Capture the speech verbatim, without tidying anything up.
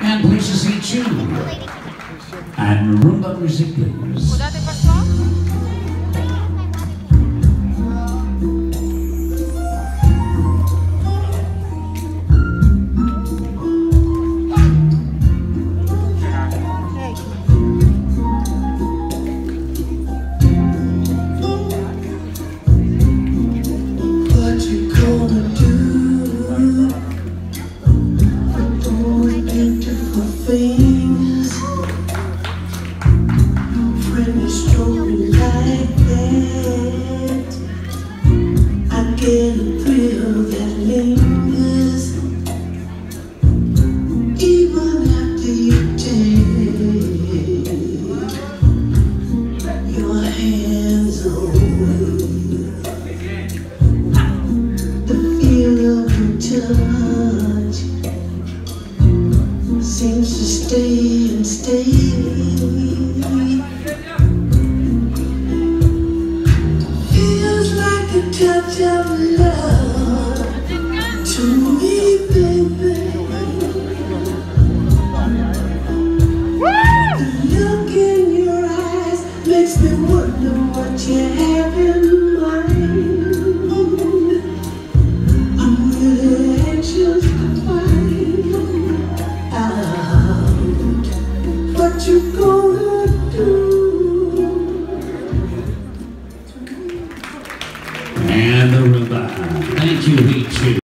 And please to seat you. And rumba music, please. Things, friend is strolling like that. I get a thrill that lingers, even after you take your hands away. The feel of your touch seems to stay and stay. Feels like a touch of love to me, baby. The look in your eyes makes me wonder what you have in mind. I'm really anxious to find out what you gonna